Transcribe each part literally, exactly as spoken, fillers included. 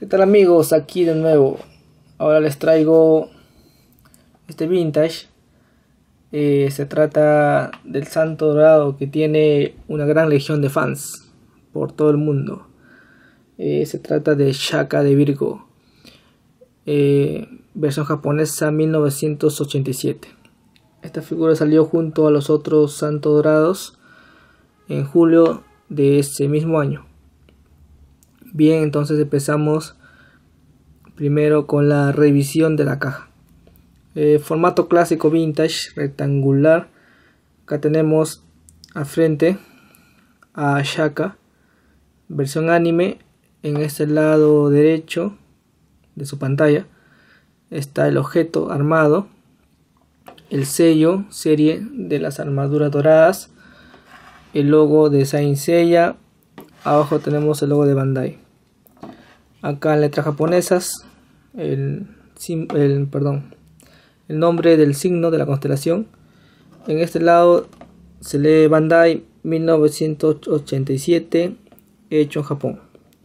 ¿Qué tal amigos? Aquí de nuevo. Ahora les traigo este vintage. Eh, se trata del Santo Dorado, que tiene una gran legión de fans por todo el mundo. Eh, se trata de Shaka de Virgo, eh, versión japonesa mil novecientos ochenta y siete. Esta figura salió junto a los otros Santos Dorados en julio de ese mismo año. Bien, entonces empezamos primero con la revisión de la caja. Eh, formato clásico vintage rectangular. Acá tenemos al frente a Shaka, versión anime. En este lado derecho de su pantalla está el objeto armado, el sello serie de las armaduras doradas, el logo de Saint Seiya. Abajo tenemos el logo de Bandai. Acá en letras japonesas el, el, perdón, el nombre del signo de la constelación. En este lado se lee Bandai mil novecientos ochenta y siete, hecho en Japón.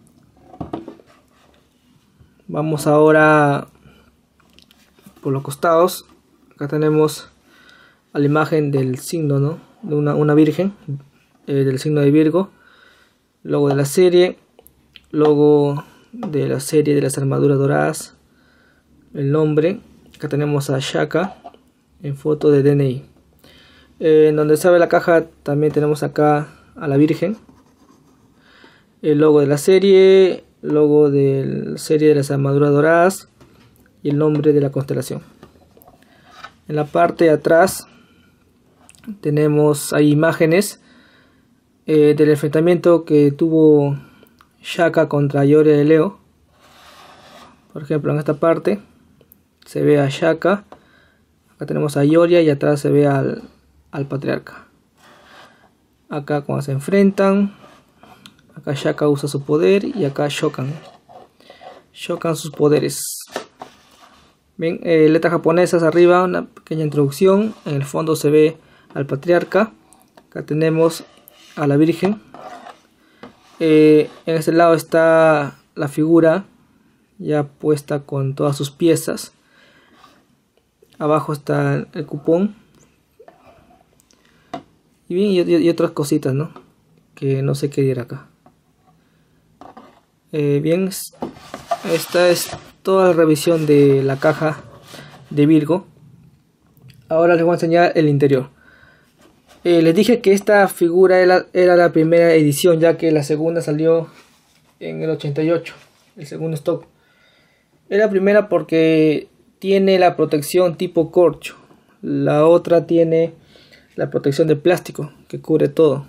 Vamos ahora por los costados. Acá tenemos a la imagen del signo, ¿no? De una, una virgen, eh, del signo de Virgo, logo de la serie, logo de la serie de las armaduras doradas, el nombre. Acá tenemos a Shaka en foto de D N I. Eh, en donde se abre la caja también tenemos acá a la Virgen, el logo de la serie, logo de la serie de las armaduras doradas y el nombre de la constelación. En la parte de atrás tenemos ahí imágenes eh, del enfrentamiento que tuvo Shaka contra Yoria de Leo. Por ejemplo, en esta parte se ve a Shaka, acá tenemos a Yoria y atrás se ve al, al patriarca. Acá cuando se enfrentan, acá Shaka usa su poder y acá chocan chocan sus poderes. Bien, eh, letras japonesas arriba, una pequeña introducción. En el fondo se ve al patriarca. Acá tenemos a la Virgen. Eh, en este lado está la figura ya puesta con todas sus piezas. Abajo está el cupón. Y bien, y, y otras cositas, ¿no? Que no sé qué dirá acá. Eh, bien, esta es toda la revisión de la caja de Virgo. Ahora les voy a enseñar el interior. Eh, les dije que esta figura era, era la primera edición, ya que la segunda salió en el ochenta y ocho, el segundo stock. Era la primera porque tiene la protección tipo corcho. La otra tiene la protección de plástico que cubre todo.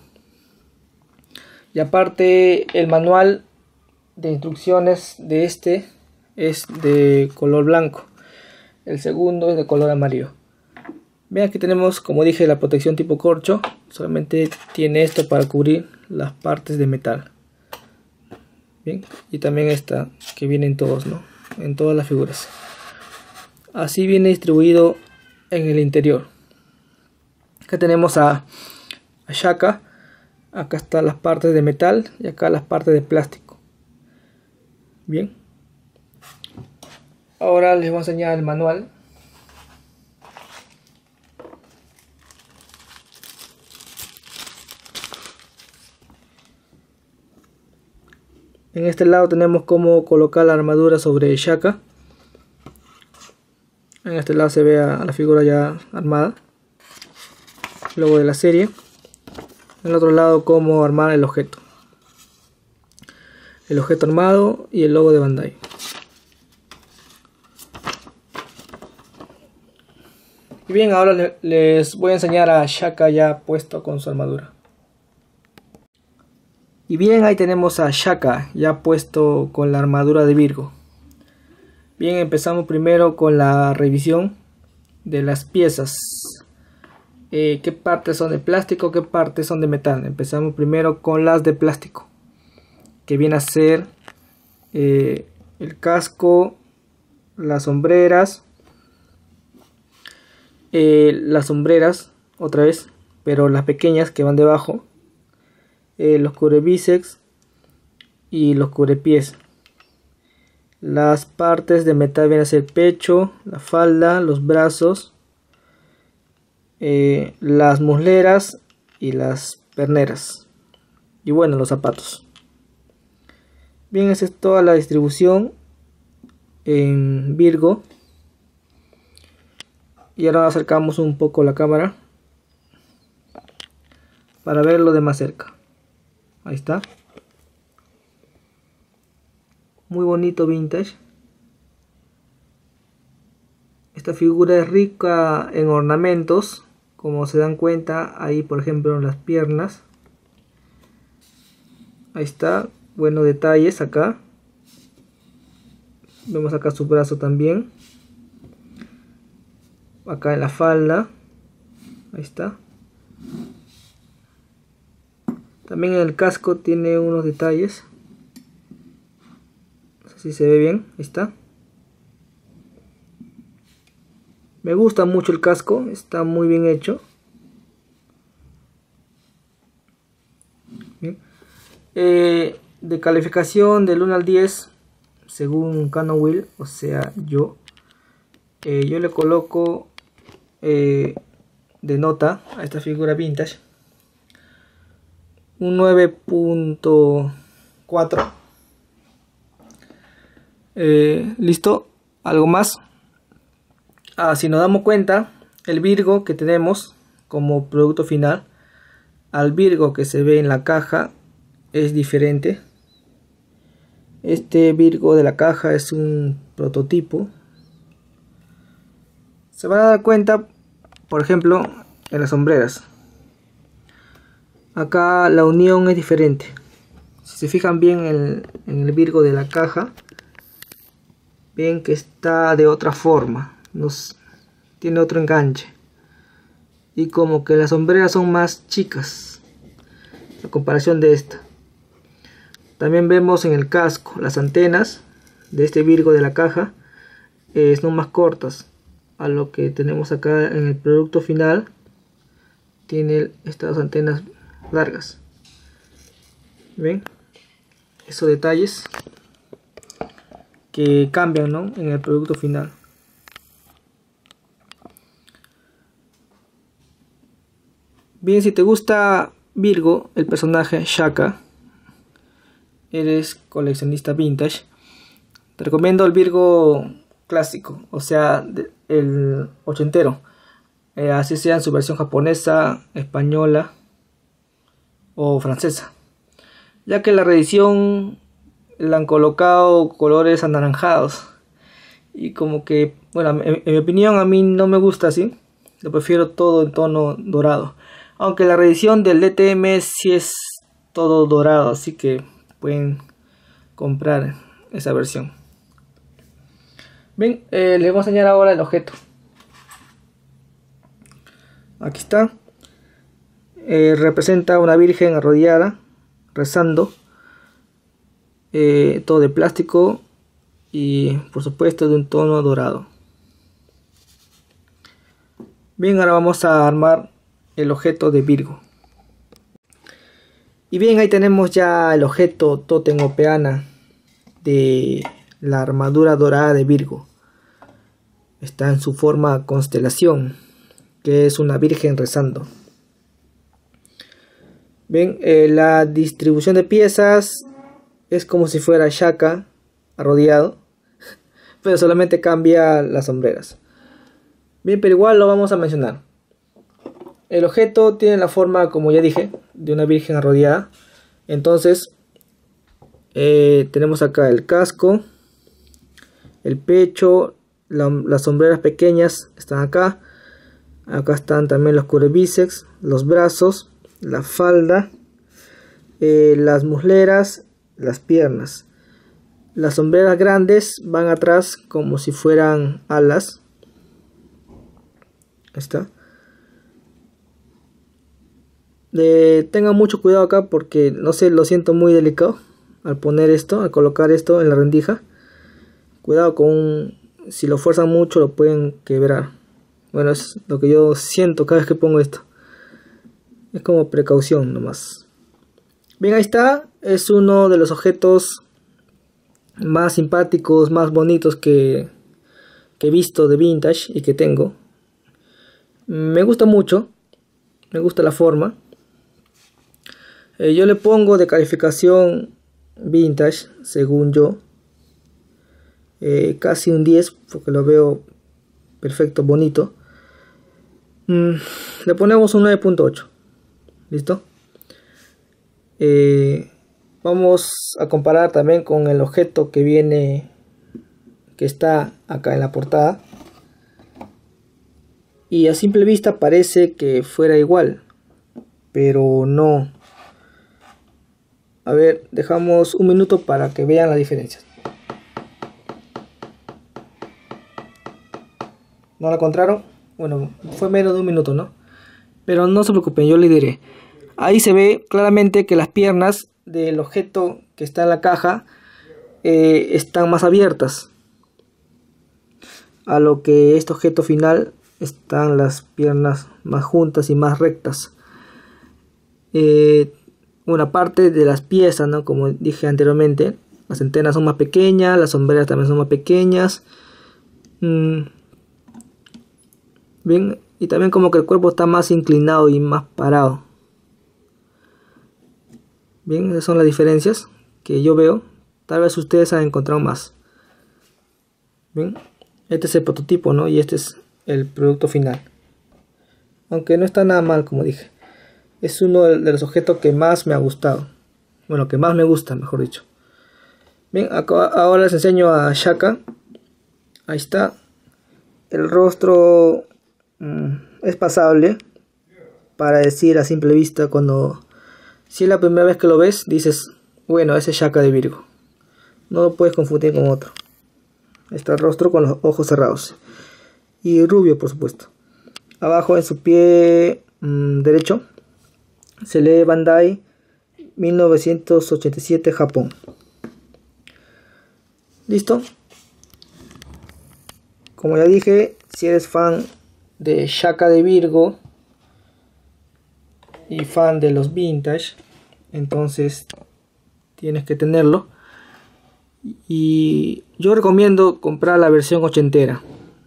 Y aparte el manual de instrucciones de este es de color blanco. El segundo es de color amarillo. Vean, aquí tenemos, como dije, la protección tipo corcho. Solamente tiene esto para cubrir las partes de metal. Bien, y también esta que viene en todos, ¿no? En todas las figuras. Así viene distribuido en el interior. Acá tenemos a, a Shaka. Acá están las partes de metal y acá las partes de plástico. Bien. Ahora les voy a enseñar el manual. En este lado tenemos cómo colocar la armadura sobre Shaka. En este lado se ve a la figura ya armada, logo de la serie. En el otro lado cómo armar el objeto, el objeto armado y el logo de Bandai. Y bien, ahora les voy a enseñar a Shaka ya puesto con su armadura. Y bien, ahí tenemos a Shaka ya puesto con la armadura de Virgo. Bien, empezamos primero con la revisión de las piezas. Eh, ¿Qué partes son de plástico? ¿Qué partes son de metal? Empezamos primero con las de plástico, que viene a ser eh, el casco, las sombreras, eh, las sombreras otra vez, pero las pequeñas que van debajo. Eh, los cubre bíceps y los cubre pies. Las partes de metal vienen a ser el pecho, la falda, los brazos, eh, las musleras y las perneras. Y bueno, los zapatos. Bien, esa es toda la distribución en Virgo. Y ahora acercamos un poco la cámara para verlo de más cerca. Ahí está. Muy bonito vintage. Esta figura es rica en ornamentos, como se dan cuenta ahí, por ejemplo, en las piernas. Ahí está, buenos detalles acá. Vemos acá su brazo también. Acá en la falda. Ahí está. También en el casco tiene unos detalles. No sé si se ve bien. Ahí está. Me gusta mucho el casco. Está muy bien hecho. Bien. Eh, de calificación del uno al diez, según Canon Wheel, o sea yo, eh, yo le coloco eh, de nota a esta figura vintage un nueve punto cuatro. Eh, listo, algo más. Ah, si nos damos cuenta, el Virgo que tenemos como producto final al Virgo que se ve en la caja es diferente. Este Virgo de la caja es un prototipo. Se van a dar cuenta, por ejemplo, en las sombreras. Acá la unión es diferente. Si se fijan bien en, en el Virgo de la caja, ven que está de otra forma. Nos, tiene otro enganche. Y como que las sombreras son más chicas a comparación de esta. También vemos en el casco las antenas de este Virgo de la caja eh, son más cortas a lo que tenemos acá en el producto final. Tiene estas antenas largas. ¿Ven? Esos detalles que cambian, ¿no?, en el producto final. Bien, si te gusta Virgo, el personaje Shaka, eres coleccionista vintage, te recomiendo el Virgo clásico, o sea, el ochentero, eh, así sea en su versión japonesa, española o francesa, ya que la reedición le han colocado colores anaranjados y como que, bueno, en, en mi opinión a mí no me gusta así, lo prefiero todo en tono dorado, aunque la reedición del D T M sí es todo dorado, así que pueden comprar esa versión. Bien, eh, les voy a enseñar ahora el objeto. Aquí está. Eh, representa una virgen arrodillada, rezando. Eh, todo de plástico y por supuesto de un tono dorado. Bien, ahora vamos a armar el objeto de Virgo. Y bien, ahí tenemos ya el objeto Tótem o peana de la armadura dorada de Virgo. Está en su forma constelación, que es una virgen rezando. Bien, eh, la distribución de piezas es como si fuera Shaka arrodillado, pero solamente cambia las sombreras. Bien, pero igual lo vamos a mencionar. El objeto tiene la forma, como ya dije, de una virgen arrodillada. Entonces, eh, tenemos acá el casco, el pecho, la, las sombreras pequeñas están acá. Acá están también los curebíceps, los brazos, la falda, eh, las musleras, las piernas. Las sombreras grandes van atrás como si fueran alas. Ahí está. Eh, tengan mucho cuidado acá porque no sé, lo siento muy delicado al poner esto, al colocar esto en la rendija. Cuidado con, si lo fuerzan mucho lo pueden quebrar. Bueno, es lo que yo siento cada vez que pongo esto. Es como precaución nomás. Bien, ahí está. Es uno de los objetos más simpáticos, más bonitos que, que he visto de vintage y que tengo. Me gusta mucho, me gusta la forma. Eh, yo le pongo de calificación vintage, según yo, eh, casi un diez, porque lo veo perfecto, bonito. Mm, le ponemos un nueve punto ocho. ¿Listo? Eh, vamos a comparar también con el objeto que viene, que está acá en la portada. Y a simple vista parece que fuera igual, pero no. A ver, dejamos un minuto para que vean las diferencias. ¿No la encontraron? Bueno, fue menos de un minuto, ¿no? Pero no se preocupen, yo le diré. Ahí se ve claramente que las piernas del objeto que está en la caja eh, están más abiertas. A lo que este objeto final están las piernas más juntas y más rectas. Eh, una parte de las piezas, ¿no? Como dije anteriormente, las antenas son más pequeñas, las sombreras también son más pequeñas. Mm. Bien, y también como que el cuerpo está más inclinado y más parado. Bien, esas son las diferencias que yo veo. Tal vez ustedes han encontrado más. Bien, este es el prototipo, ¿no? Y este es el producto final. Aunque no está nada mal, como dije. Es uno de los objetos que más me ha gustado. Bueno, que más me gusta, mejor dicho. Bien, acá, ahora les enseño a Shaka. Ahí está. El rostro mmm, es pasable. Para decir a simple vista, cuando... Si es la primera vez que lo ves, dices, bueno, ese es Shaka de Virgo. No lo puedes confundir con otro. Está el rostro con los ojos cerrados. Y rubio, por supuesto. Abajo en su pie mmm, derecho se lee Bandai mil novecientos ochenta y siete Japón. ¿Listo? Como ya dije, si eres fan de Shaka de Virgo y fan de los vintage, entonces tienes que tenerlo. Y yo recomiendo comprar la versión ochentera.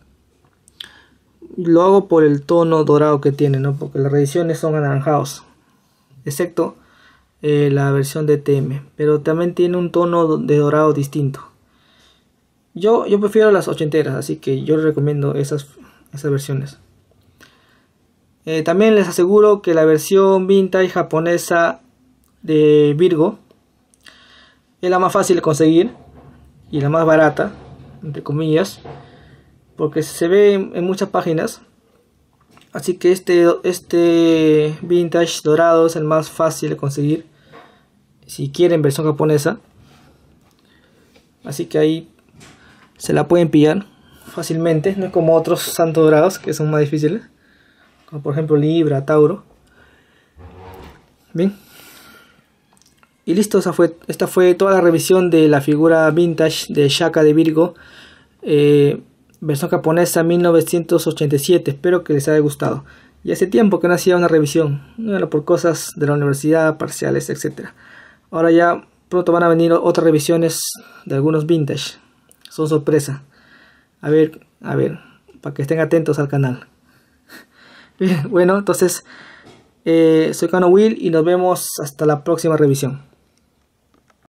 Lo hago por el tono dorado que tiene, ¿no? Porque las reediciones son anaranjados, excepto eh, la versión de T M, pero también tiene un tono de dorado distinto. Yo, yo prefiero las ochenteras, así que yo les recomiendo esas, esas versiones. Eh, también les aseguro que la versión vintage japonesa de Virgo es la más fácil de conseguir y la más barata, entre comillas, porque se ve en, en muchas páginas. Así que este, este vintage dorado es el más fácil de conseguir si quieren versión japonesa. Así que ahí se la pueden pillar fácilmente, no es como otros santos dorados que son más difíciles, como por ejemplo Libra, Tauro. Bien, y listo, esa fue, esta fue toda la revisión de la figura vintage de Shaka de Virgo, eh, versión japonesa mil novecientos ochenta y siete. Espero que les haya gustado. Y hace tiempo que no hacía una revisión, bueno, por cosas de la universidad, parciales, etcétera. Ahora ya pronto van a venir otras revisiones de algunos vintage. Son sorpresa. A ver, a ver, para que estén atentos al canal. Bien, bueno, entonces, eh, soy Cano Will y nos vemos hasta la próxima revisión.